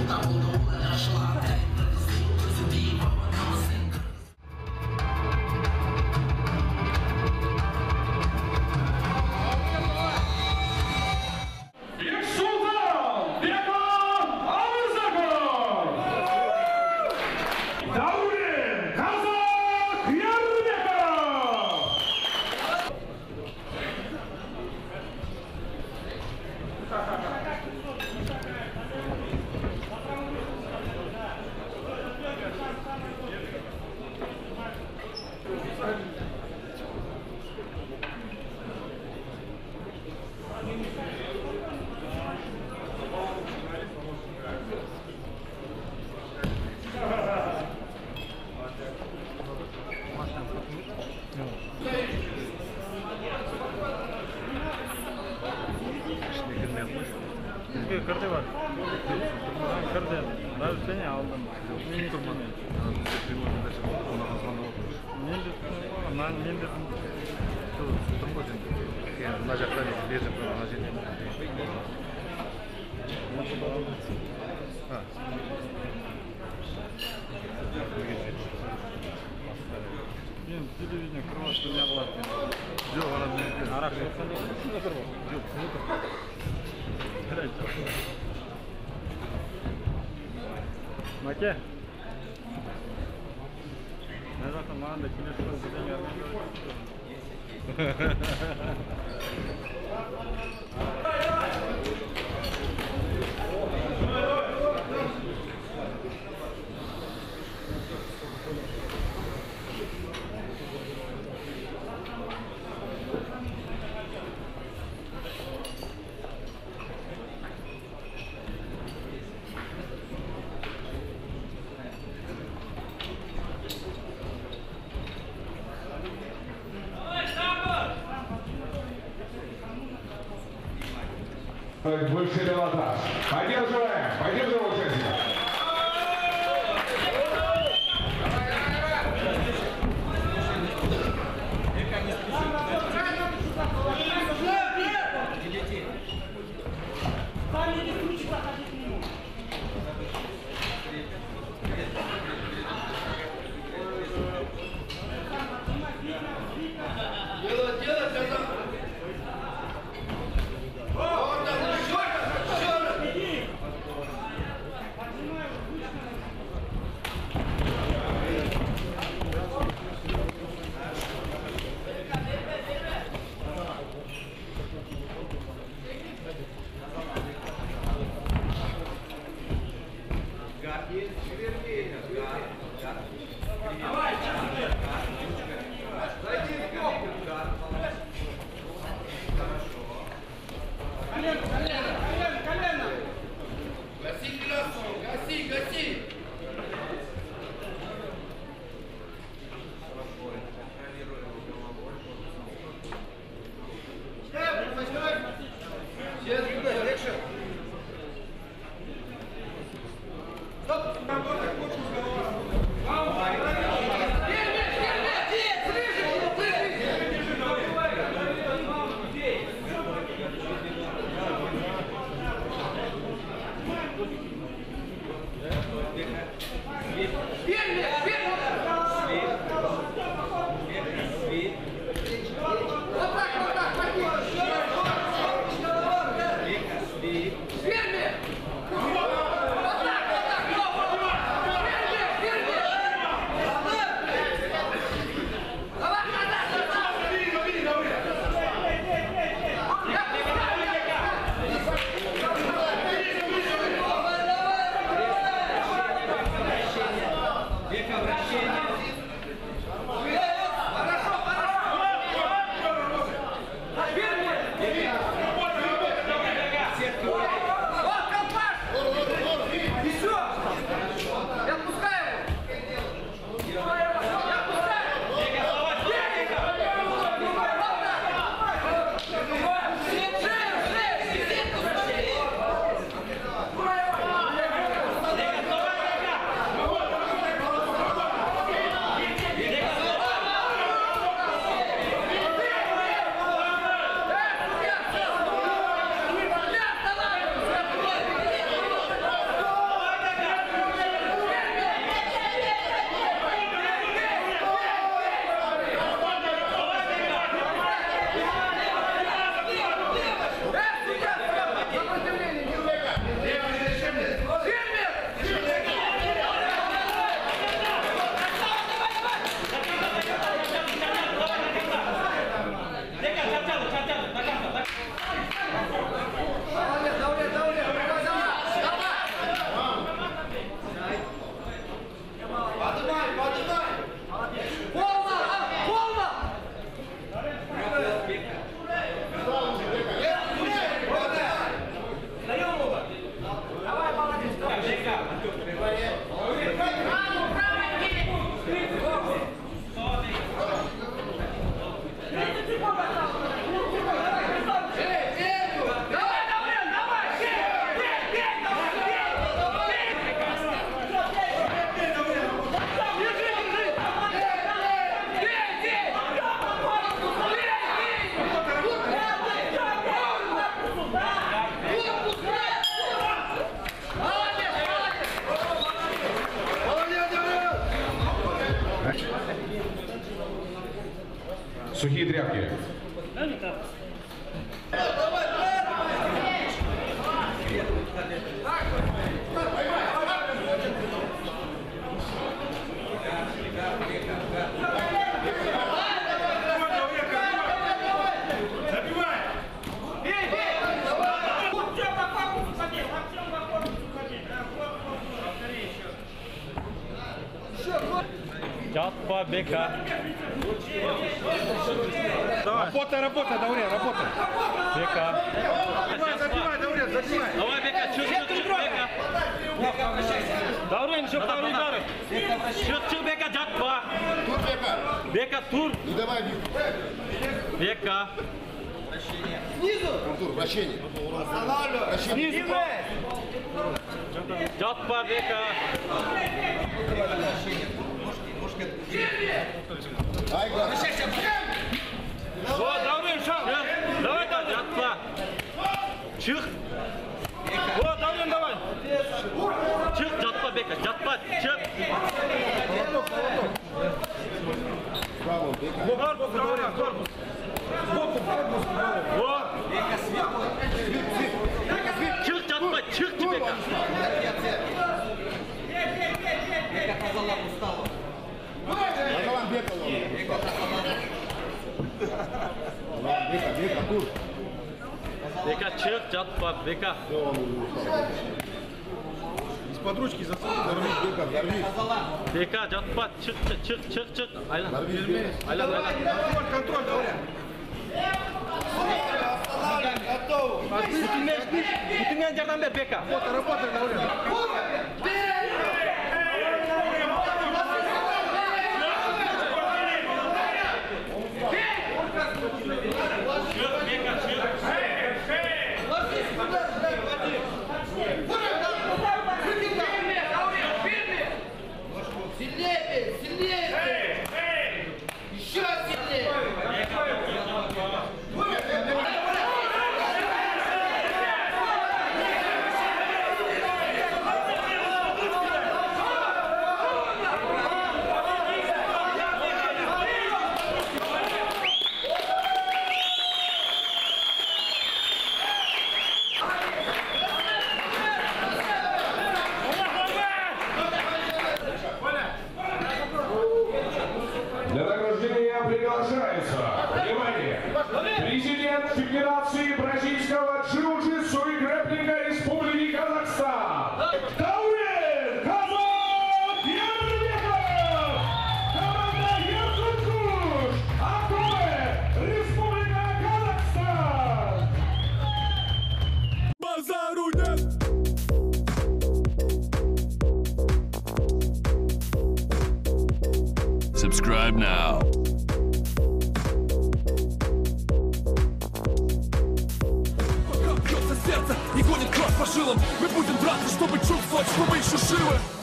Kırdı var. Kırdı. Ben seni aldım. Niye durmadın? Niye durmadın? Ben niye durmadın? Tuttum mu şimdi? Yani nacaklar bir zıplar anacını. Ha. Ben televizyon kırmızı ne yapar? Yok ona bir. Arak yoksa şunu kırma. Yok şunu kır. Evet. Make. Ne zaten bana da kinetik olacağım yerden Больше дел atrás. Поддерживаем участника. Сухие тряпки. Жатпа, Бека. Работай, работай, Даурен, работай. Бека. Забивай, Даурен, забивай. Давай, Бека, чук, Бека. Даурен, еще второй удар. Чук, Бека, жатпа. Тур Бека. Бека, тур. Ну давай, Бека. Тур, вращение. Вращение. Жатпа, Бека. Ай, глаз. Вот, Даурен, шаг. Давай, Даурен. Жатпа. Чук. Вот, Даурен, давай. Чук, жатпа, Бека, жатпа, чук. Браво, Бека. Корпус, Даурен, корпус. Вот. Чук, жатпа, чук, Бека. Аталан Бека. Бека, Бека, тур. Бека, чук, жатпа, Бека. Из-под ручки зацепил. Дорвись, Бека, дорвись. Бека, жатпа, чук, чук, чук, чук. Айлан. Дорвись, Бека. Айлан, айлан. Контроль, контроль, Даурен. Бүтінмен жардам бер, Бека. Работай, работай, Даурен. Сильнее, сильнее! Еще сильнее! Для награждения приглашается, внимание, президент Федерации бразильского джиу-джитсу и грэпплинга Республики Казахстан. Даурен Казакбеков! Команда Ерсункуш! Актуэ! Республика Казахстан! Базару нет! Subscribe now. Пока бьется сердце и гонит кровь по жилам, мы будем драться, чтобы чувствовать, что мы еще живы.